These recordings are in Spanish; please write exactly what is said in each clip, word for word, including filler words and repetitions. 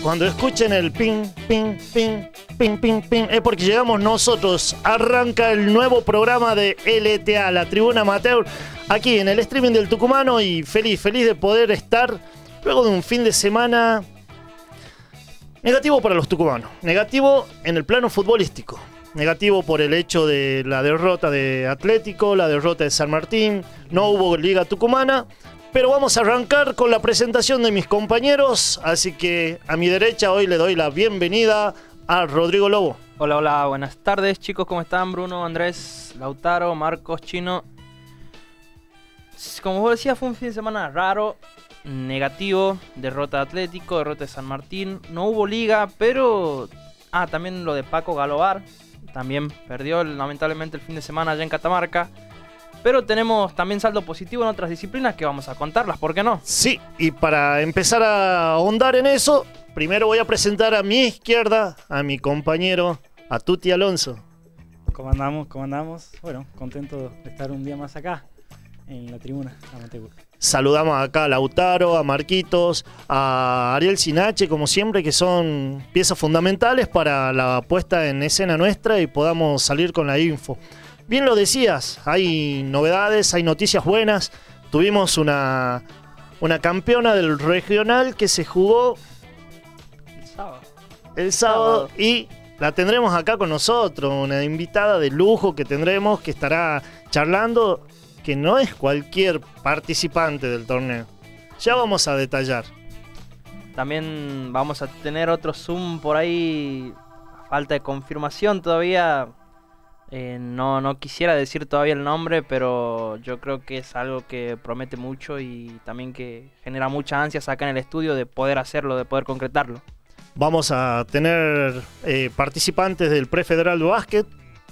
cuando escuchen el ping, ping, ping, ping, ping, ping, es porque llegamos nosotros. Arranca el nuevo programa de L T A, la Tribuna Amateur, aquí en el streaming del Tucumano, y feliz, feliz de poder estar luego de un fin de semana negativo para los tucumanos. Negativo en el plano futbolístico. Negativo por el hecho de la derrota de Atlético, la derrota de San Martín. No hubo Liga Tucumana. Pero vamos a arrancar con la presentación de mis compañeros. Así que a mi derecha hoy le doy la bienvenida a Rodrigo Lobo. Hola, hola, buenas tardes chicos, ¿cómo están? Bruno, Andrés, Lautaro, Marcos, Chino. Como vos decías, fue un fin de semana raro, negativo. Derrota de Atlético, derrota de San Martín. No hubo liga, pero... Ah, también lo de Paco Galobar. También perdió lamentablemente el fin de semana allá en Catamarca. Pero tenemos también saldo positivo en otras disciplinas que vamos a contarlas, ¿por qué no? Sí, y para empezar a ahondar en eso, primero voy a presentar a mi izquierda a mi compañero, a Tuti Alonso. ¿Cómo andamos? ¿Cómo andamos? Bueno, contento de estar un día más acá, en la Tribuna Amateur. Saludamos acá a Lautaro, a Marquitos, a Ariel Sinache, como siempre, que son piezas fundamentales para la puesta en escena nuestra y podamos salir con la info. Bien lo decías, hay novedades, hay noticias buenas. Tuvimos una, una campeona del regional que se jugó el sábado. El sábado, sábado y la tendremos acá con nosotros, una invitada de lujo que tendremos, que estará charlando, que no es cualquier participante del torneo. Ya vamos a detallar. También vamos a tener otro Zoom por ahí, a falta de confirmación todavía. Eh, no, no quisiera decir todavía el nombre, pero yo creo que es algo que promete mucho y también que genera muchas ansias acá en el estudio de poder hacerlo, de poder concretarlo. Vamos a tener eh, participantes del Prefederal de Básquet.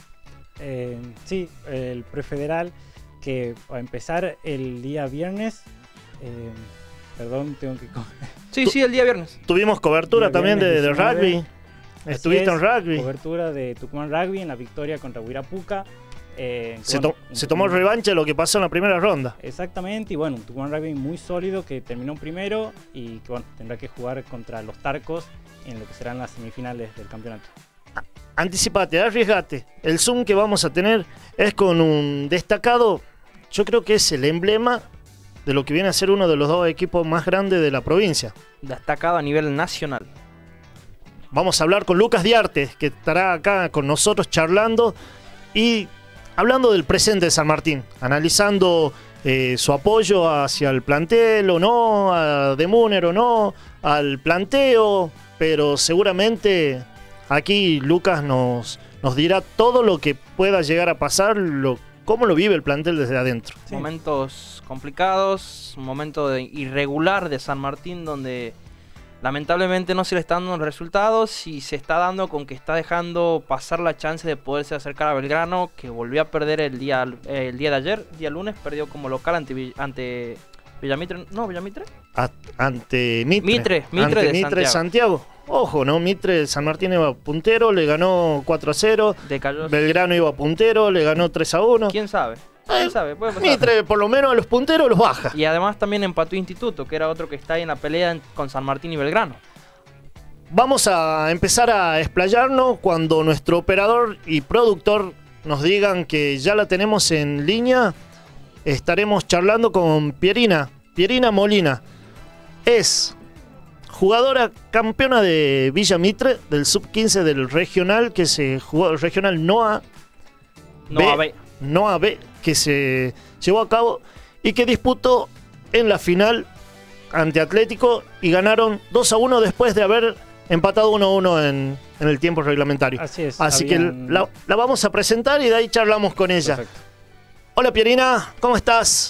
Eh, sí, el Prefederal, que va a empezar el día viernes. Eh, perdón, tengo que... Sí, sí, el día viernes. Tuvimos cobertura El también de, de diecinueve. rugby. Estuviste en rugby. Cobertura de Tucumán Rugby en la victoria contra Huirapuca. Eh, Se, bueno, to se tomó revancha de lo que pasó en la primera ronda. Exactamente, y bueno, un Tucumán Rugby muy sólido que terminó primero y que bueno, tendrá que jugar contra los Tarcos en lo que serán las semifinales del campeonato. Anticipate, arriesgate. El Zoom que vamos a tener es con un destacado, yo creo que es el emblema de lo que viene a ser uno de los dos equipos más grandes de la provincia. Destacado a nivel nacional. Vamos a hablar con Lucas Diarte, que estará acá con nosotros charlando y hablando del presente de San Martín, analizando eh, su apoyo hacia el plantel o no, a De Múner o no, al planteo, pero seguramente aquí Lucas nos, nos dirá todo lo que pueda llegar a pasar, lo, cómo lo vive el plantel desde adentro. Sí. Momentos complicados, un momento de irregular de San Martín donde... lamentablemente no se le están dando los resultados y se está dando con que está dejando pasar la chance de poderse acercar a Belgrano, que volvió a perder el día, eh, el día de ayer, día lunes, perdió como local ante, ante Villamitre, no, Villamitre. A, ante Mitre. Mitre, Mitre ante de Mitre Santiago. Santiago. Ojo, ¿no? Mitre San Martín iba puntero, le ganó cuatro a cero. Decayó. Belgrano iba puntero, le ganó tres a uno. ¿Quién sabe? ¿Quién sabe? Puede pasar. Mitre, por lo menos a los punteros los baja. Y además también empató Instituto, que era otro que está ahí en la pelea en- con San Martín y Belgrano. Vamos a empezar a explayarnos cuando nuestro operador y productor nos digan que ya la tenemos en línea. Estaremos charlando con Pierina, Pierina Molina. Es jugadora campeona de Villa Mitre, del sub quince del regional, que se jugó, el regional NOA No, B. a ver. NOA B, que se llevó a cabo y que disputó en la final ante Atlético y ganaron dos a uno después de haber empatado uno a uno en, en el tiempo reglamentario. Así es. Así habían... que la, la vamos a presentar y de ahí charlamos con ella. Perfecto. Hola Pierina, ¿cómo estás?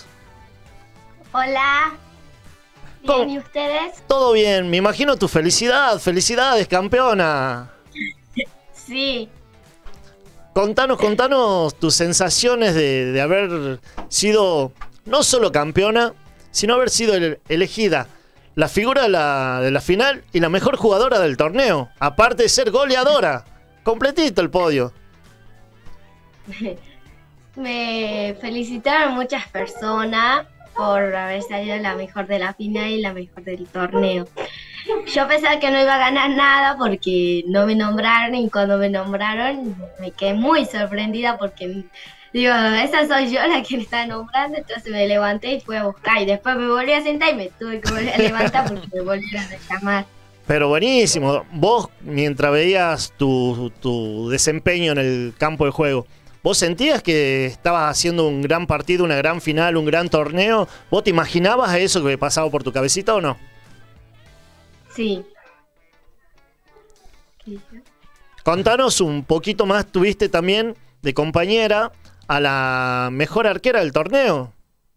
Hola. ¿Cómo? Bien, ¿y ustedes? Todo bien, me imagino tu felicidad. Felicidades, campeona. Sí. Contanos, contanos tus sensaciones de, de haber sido no solo campeona, sino haber sido ele- elegida la figura de la, de la final y la mejor jugadora del torneo. Aparte de ser goleadora. Completito el podio. Me felicitaron muchas personas por haber salido la mejor de la final y la mejor del torneo. Yo pensaba que no iba a ganar nada porque no me nombraron y cuando me nombraron me quedé muy sorprendida porque digo, esa soy yo la que me está nombrando, entonces me levanté y fui a buscar y después me volví a sentar y me tuve que volver a levantar porque me volvieron a llamar. Pero buenísimo. Vos, mientras veías tu, tu desempeño en el campo de juego, ¿vos sentías que estabas haciendo un gran partido, una gran final, un gran torneo? ¿Vos te imaginabas eso que pasaba por tu cabecita o no? Sí. Contanos un poquito más, tuviste también de compañera a la mejor arquera del torneo.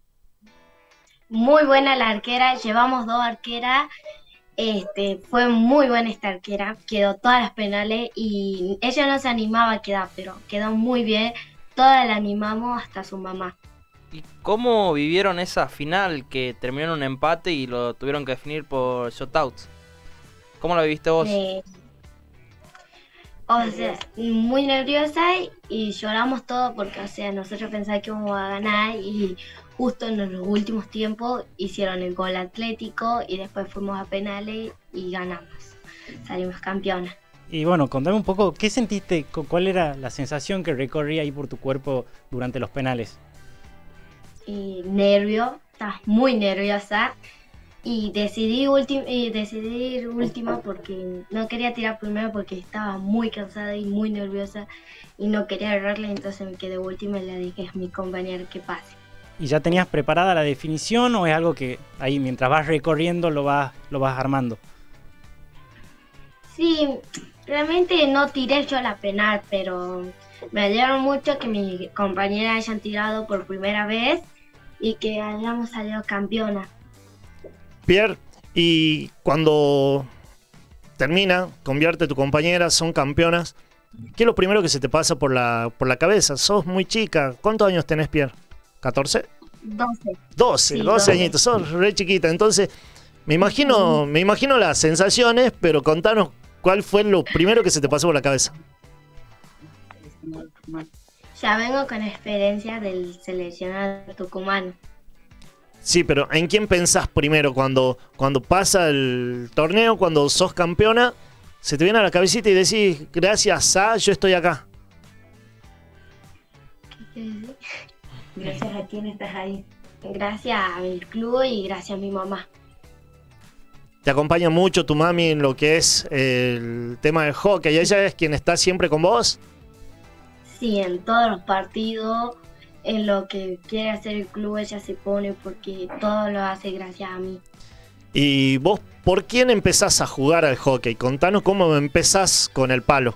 Muy buena la arquera, llevamos dos arqueras, este, fue muy buena esta arquera, quedó todas las penales y ella no se animaba a quedar, pero quedó muy bien, todas la animamos hasta su mamá. ¿Y cómo vivieron esa final que terminó en un empate y lo tuvieron que definir por shutouts? ¿Cómo la viviste vos? Eh, o sea, muy nerviosa y lloramos todo porque, o sea, nosotros pensábamos que íbamos a ganar y justo en los últimos tiempos hicieron el gol atlético y después fuimos a penales y ganamos, salimos campeonas. Y bueno, contame un poco, ¿qué sentiste? cu- ¿Cuál era la sensación que recorría ahí por tu cuerpo durante los penales? Y nervio, estaba muy nerviosa y decidí, ulti- y decidí ir última porque no quería tirar primero porque estaba muy cansada y muy nerviosa y no quería errarle, entonces me quedé última y le dije a mi compañero que pase. ¿Y ya tenías preparada la definición o es algo que ahí mientras vas recorriendo lo vas, lo vas armando? Sí, realmente no tiré yo la penal, pero me alegró mucho que mis compañeras hayan tirado por primera vez y que hayamos salido campeona. Pierre, y cuando termina, convierte tu compañera, son campeonas, ¿qué es lo primero que se te pasa por la, por la cabeza? Sos muy chica. ¿Cuántos años tenés, Pierre? ¿catorce? doce. doce, Sí, doce doce. añitos, sos re chiquita. Entonces, me imagino, me imagino las sensaciones, pero contanos cuál fue lo primero que se te pasó por la cabeza. Ya vengo con experiencia del seleccionado tucumano. Sí, pero ¿en quién pensás primero cuando, cuando pasa el torneo, cuando sos campeona? Se te viene a la cabecita y decís, gracias a, yo estoy acá. Gracias a quién estás ahí. Gracias a mi club y gracias a mi mamá. Te acompaña mucho tu mami en lo que es el tema del hockey. ¿Ella es quien está siempre con vos? Sí, en todos los partidos, en lo que quiere hacer el club, ella se pone porque todo lo hace gracias a mí. ¿Y vos por quién empezás a jugar al hockey? Contanos cómo empezás con el palo.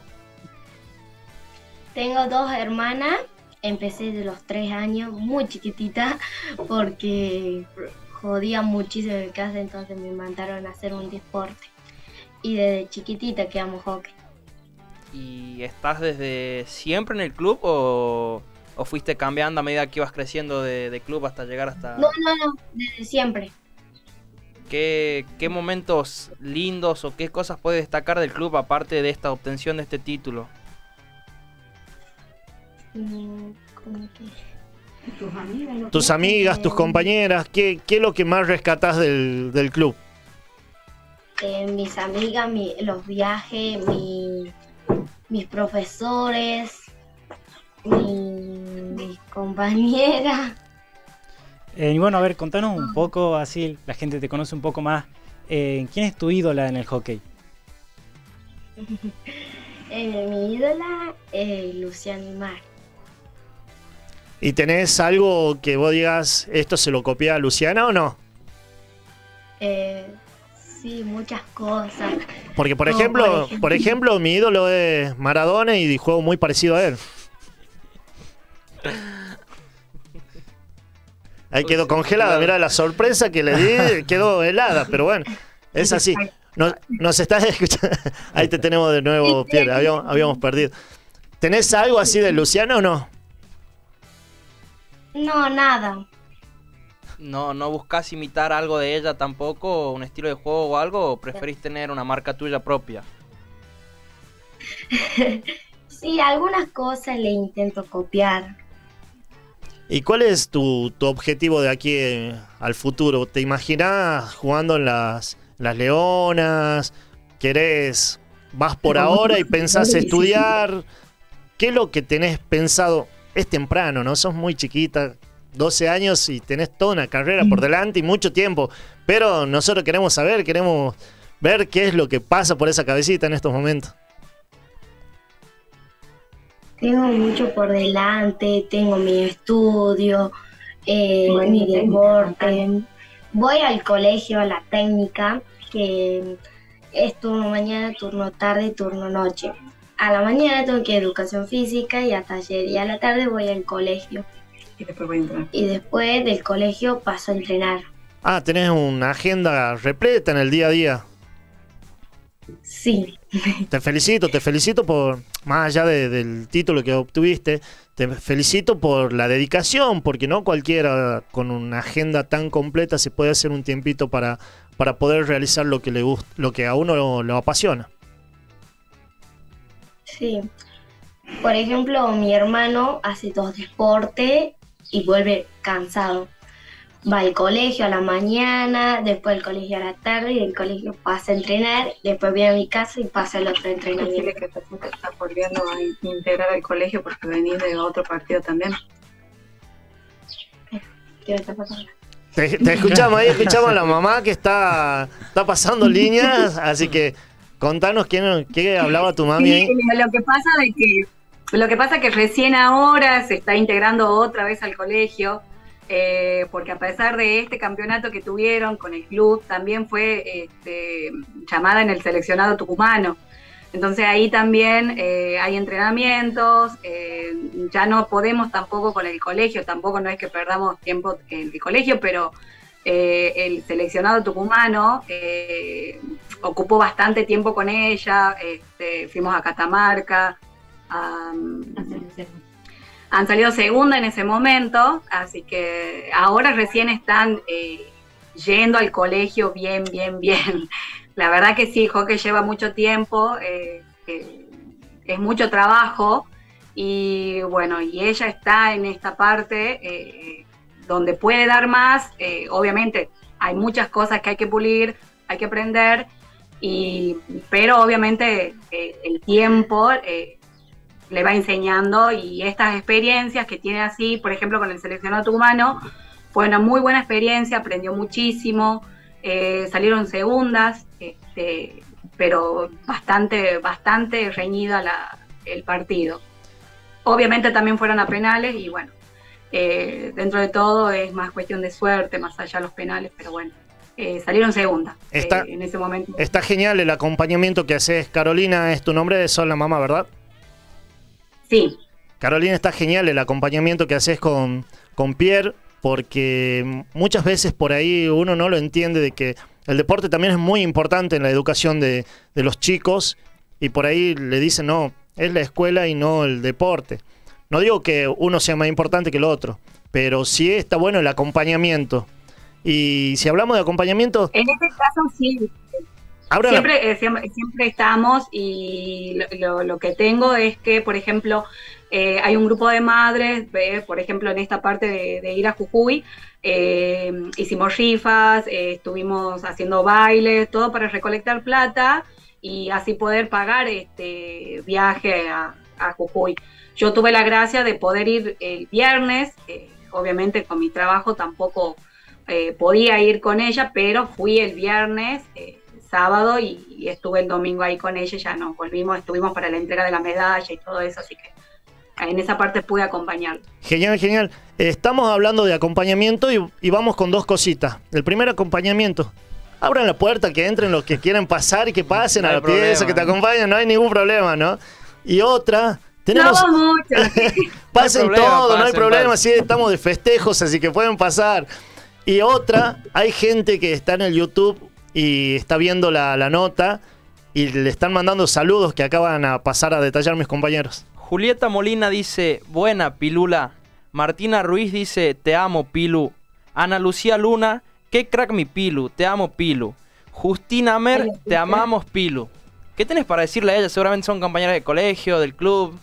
Tengo dos hermanas, empecé de los tres años, muy chiquitita, porque jodía muchísimo en casa, entonces me mandaron a hacer un deporte. Y desde chiquitita que amo hockey. ¿Y estás desde siempre en el club o, o fuiste cambiando a medida que ibas creciendo de, de club hasta llegar hasta...? No, no, no, desde siempre. ¿Qué, ¿Qué momentos lindos o qué cosas puedes destacar del club aparte de esta obtención de este título? Mm, ¿cómo que? Tus amigas, lo Tus que- amigas, tus compañeras, ¿qué, qué es lo que más rescatás del, del club? Eh, mis amigas, mi- los viajes, mi- mis profesores, mi- mis compañeras. Eh, y bueno, a ver, contanos un poco, así la gente te conoce un poco más. Eh, ¿Quién es tu ídola en el hockey? Eh, mi ídola es Luciana Mar. ¿Y tenés algo que vos digas, esto se lo copia a Luciana o no? Eh, sí, muchas cosas. Porque, por No, ejemplo, por ejemplo. por ejemplo, mi ídolo es Maradona y juego muy parecido a él. Ahí quedó congelada, mirá la sorpresa que le di, quedó helada, pero bueno, es así. Nos, nos estás escuchando. Ahí te tenemos de nuevo, Pierre, habíamos, habíamos perdido. ¿Tenés algo así de Luciana o no? No, nada. ¿No, no buscas imitar algo de ella tampoco, un estilo de juego o algo, o preferís tener una marca tuya propia? Sí, algunas cosas le intento copiar. ¿Y cuál es tu, tu objetivo de aquí eh, al futuro? ¿Te imaginás jugando en las, las Leonas? ¿Querés, vas por ahora y pensás estudiar? ¿Qué es lo que tenés pensado? Es temprano, ¿no? Sos muy chiquita, doce años y tenés toda una carrera por delante y mucho tiempo. Pero nosotros queremos saber, queremos ver qué es lo que pasa por esa cabecita en estos momentos. Tengo mucho por delante, tengo mi estudio, eh, mi deporte. Voy al colegio, a la técnica, que es turno mañana, turno tarde y turno noche. A la mañana tengo que ir a educación física y a taller, y a la tarde voy al colegio. Y después voy a entrenar. Y después del colegio paso a entrenar. Ah, tenés una agenda repleta en el día a día. Sí. Te felicito, te felicito por, más allá de, del título que obtuviste, te felicito por la dedicación, porque no cualquiera con una agenda tan completa se puede hacer un tiempito para, para poder realizar lo que le gusta, lo que a uno lo, lo apasiona. Sí. Por ejemplo, mi hermano hace dos deportes y vuelve cansado. Va al colegio a la mañana, después del colegio a la tarde, y del colegio pasa a entrenar, después viene a mi casa y pasa el otro entrenamiento. Decirle que te estás volviendo a integrar al colegio porque venís de otro partido también. ¿Qué está pasando? Te, te escuchamos ahí, escuchamos a la mamá que está, está pasando líneas, así que contanos qué, qué hablaba tu mami ahí. Sí, lo que pasa de que lo que pasa que recién ahora se está integrando otra vez al colegio. Eh, porque a pesar de este campeonato que tuvieron con el club, también fue este, llamada en el seleccionado tucumano. Entonces ahí también eh, hay entrenamientos, eh, ya no podemos tampoco con el colegio, tampoco no es que perdamos tiempo en el colegio, pero eh, el seleccionado tucumano eh, ocupó bastante tiempo con ella, este, fuimos a Catamarca, a, han salido segunda en ese momento, así que ahora recién están eh, yendo al colegio bien, bien, bien. La verdad que sí, hockey lleva mucho tiempo, eh, eh, es mucho trabajo y bueno, y ella está en esta parte eh, donde puede dar más. Eh, obviamente hay muchas cosas que hay que pulir, hay que aprender, y, pero obviamente eh, el tiempo... Eh, le va enseñando, y estas experiencias que tiene así, por ejemplo con el seleccionado tucumano, fue una muy buena experiencia, aprendió muchísimo, eh, salieron segundas, este, pero bastante, bastante reñida la, el partido. Obviamente también fueron a penales y bueno, eh, dentro de todo es más cuestión de suerte, más allá de los penales, pero bueno. Eh, salieron segundas está, eh, en ese momento. Está genial el acompañamiento que haces. Carolina es tu nombre, sos la mamá, ¿verdad? Sí. Carolina, está genial el acompañamiento que haces con, con Pierre, porque muchas veces por ahí uno no lo entiende, de que el deporte también es muy importante en la educación de, de los chicos, y por ahí le dicen, no, es la escuela y no el deporte. No digo que uno sea más importante que el otro, pero sí está bueno el acompañamiento. Y si hablamos de acompañamiento... En este caso sí. Siempre, eh, siempre, siempre estamos, y lo, lo, lo que tengo es que, por ejemplo, eh, hay un grupo de madres, eh, por ejemplo, en esta parte de, de ir a Jujuy, eh, hicimos rifas, eh, estuvimos haciendo bailes, todo para recolectar plata y así poder pagar este viaje a, a Jujuy. Yo tuve la gracia de poder ir el viernes, eh, obviamente con mi trabajo tampoco eh, podía ir con ella, pero fui el viernes, eh, sábado, y, y estuve el domingo ahí con ella, ya nos volvimos, estuvimos para la entrega de la medalla y todo eso, así que en esa parte pude acompañar. Genial, genial. Estamos hablando de acompañamiento y, y vamos con dos cositas. El primer acompañamiento. Abran la puerta, que entren los que quieren pasar y que pasen no a la problema, pieza, que te acompañen, no hay ningún problema, ¿no? Y otra... Tenemos... No, mucho. Pasen no problema, todo, pasen, no hay problema, pasen. sí, estamos de festejos, así que pueden pasar. Y otra, hay gente que está en el YouTube y está viendo la, la nota y le están mandando saludos que acaban a pasar a detallar mis compañeros. Julieta Molina dice, buena Pilula. Martina Ruiz dice, te amo Pilu. Ana Lucía Luna, qué crack mi Pilu, te amo Pilu. Justina Mer, te amamos Pilu. ¿Qué tenés para decirle a ella? Seguramente son compañeras de colegio, del club.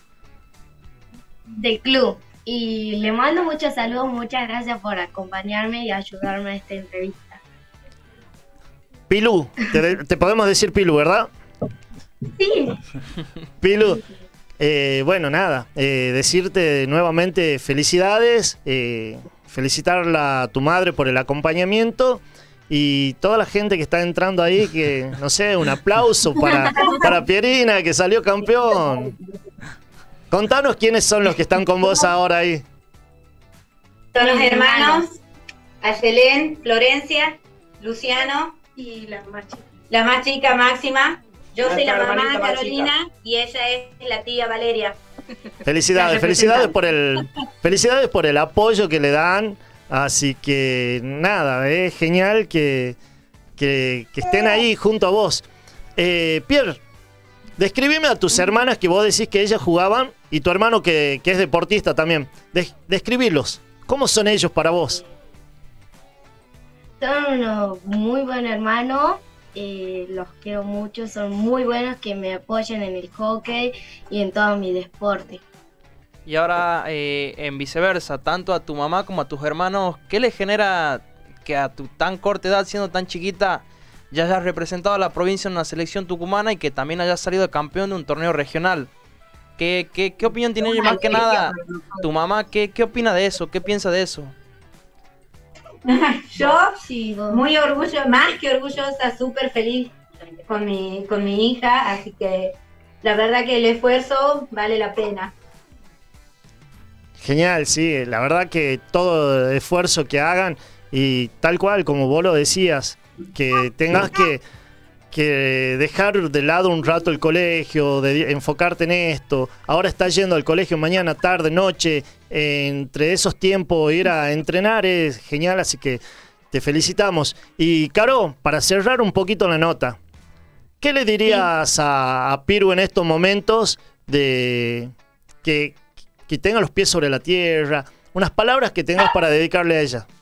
Del club. Y le mando muchos saludos, muchas gracias por acompañarme y ayudarme a esta entrevista. Pilu, te, te podemos decir Pilu, ¿verdad? Sí. Pilu, eh, bueno, nada, eh, decirte nuevamente felicidades, eh, felicitarla a tu madre por el acompañamiento y toda la gente que está entrando ahí, que no sé, un aplauso para, para Pierina, que salió campeón. Contanos quiénes son los que están con vos ahora ahí. Son los hermanos Ayelén, Florencia, Luciano Y la más chica. la más chica Máxima, yo soy la Nuestra mamá hermanita más Carolina y ella es la tía Valeria. Felicidades, La felicidades representante. por el, felicidades por el apoyo que le dan. Así que nada, es genial que, que, que estén ahí junto a vos. Eh, Pierre, describime a tus hermanas que vos decís que ellas jugaban y tu hermano que, que es deportista también. Des, describirlos. ¿Cómo son ellos para vos? Son unos muy buenos hermanos, eh, los quiero mucho, son muy buenos que me apoyan en el hockey y en todo mi deporte. Y ahora, eh, en viceversa, tanto a tu mamá como a tus hermanos, ¿qué les genera que a tu tan corta edad, siendo tan chiquita, ya hayas representado a la provincia en una selección tucumana y que también hayas salido campeón de un torneo regional? ¿Qué, qué, qué opinión tiene ella? Más que nada, tu mamá, ¿qué, qué opina de eso? ¿Qué piensa de eso? Yo, Sí, vos. muy orgullosa, más que orgullosa, súper feliz con mi, con mi hija, así que la verdad que el esfuerzo vale la pena. Genial, sí, la verdad que todo esfuerzo que hagan y tal cual como vos lo decías, que tengas que, que dejar de lado un rato el colegio, de enfocarte en esto, ahora estás yendo al colegio mañana, tarde, noche, eh, entre esos tiempos ir a entrenar es genial, así que te felicitamos. Y Caro, para cerrar un poquito la nota, ¿qué le dirías a, a Piru en estos momentos de que... que tenga los pies sobre la tierra, unas palabras que tengas para dedicarle a ella?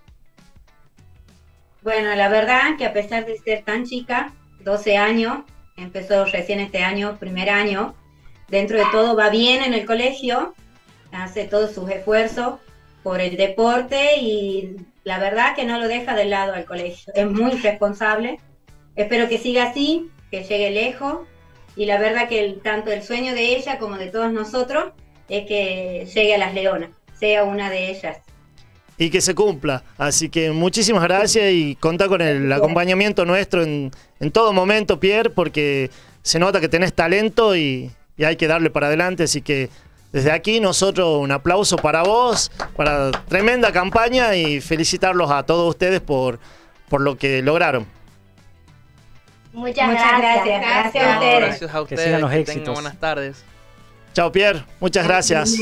Bueno, la verdad que a pesar de ser tan chica, doce años, empezó recién este año, primer año, dentro de todo va bien en el colegio, hace todos sus esfuerzos por el deporte y la verdad que no lo deja de lado al colegio, es muy responsable, espero que siga así, que llegue lejos y la verdad que el, tanto el sueño de ella como de todos nosotros es que llegue a las Leonas, sea una de ellas. Y que se cumpla. Así que muchísimas gracias y contá con el acompañamiento nuestro en, en todo momento, Pierre, porque se nota que tenés talento y, y hay que darle para adelante. Así que desde aquí nosotros un aplauso para vos, para tremenda campaña y felicitarlos a todos ustedes por, por lo que lograron. Muchas, Muchas gracias. gracias. Gracias a No, ustedes. gracias a Que ustedes, sigan los que éxitos. tengan buenas tardes. Chao, Pierre. Muchas gracias.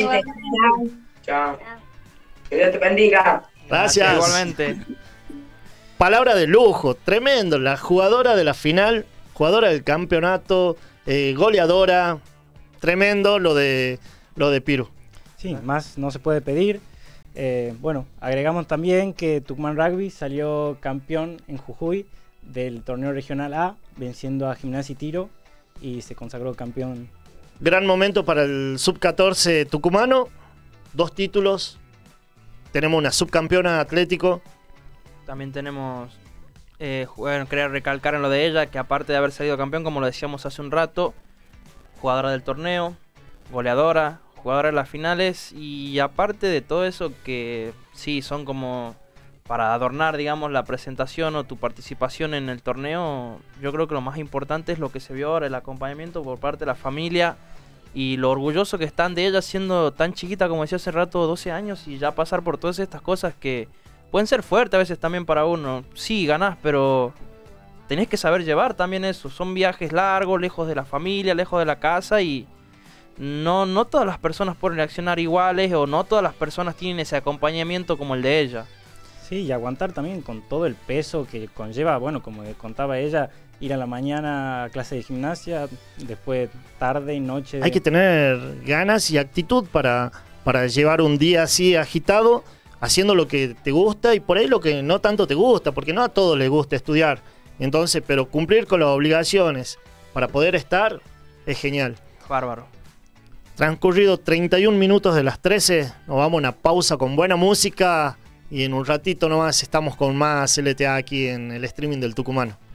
Chao. Que Dios te bendiga. Gracias. Igualmente. Palabra de lujo, tremendo. La jugadora de la final, jugadora del campeonato, eh, goleadora. Tremendo lo de, lo de Piru. Sí, más no se puede pedir. Eh, bueno, agregamos también que Tucumán Rugby salió campeón en Jujuy del torneo regional A, venciendo a Gimnasia y Tiro y se consagró campeón. Gran momento para el sub catorce tucumano. Dos títulos. Tenemos una subcampeona Atlético. También tenemos, eh, bueno, quería recalcar en lo de ella, que aparte de haber salido campeón, como lo decíamos hace un rato, jugadora del torneo, goleadora, jugadora de las finales, y aparte de todo eso que sí, son como para adornar, digamos, la presentación o tu participación en el torneo, yo creo que lo más importante es lo que se vio ahora, el acompañamiento por parte de la familia y lo orgulloso que están de ella siendo tan chiquita, como decía hace rato, doce años, y ya pasar por todas estas cosas que pueden ser fuertes a veces también para uno. Sí, ganás, pero tenés que saber llevar también eso. Son viajes largos, lejos de la familia, lejos de la casa, y no, no todas las personas pueden reaccionar iguales, o no todas las personas tienen ese acompañamiento como el de ella. Sí, y aguantar también con todo el peso que conlleva, bueno, como contaba ella, ir a la mañana a clase de gimnasia, después tarde y noche. Hay que tener ganas y actitud para, para llevar un día así agitado, haciendo lo que te gusta y por ahí lo que no tanto te gusta, porque no a todos les gusta estudiar. Entonces, pero cumplir con las obligaciones para poder estar es genial. Bárbaro. Transcurrido treinta y un minutos de las trece, nos vamos a una pausa con buena música y en un ratito nomás estamos con más L T A aquí en el streaming del Tucumano.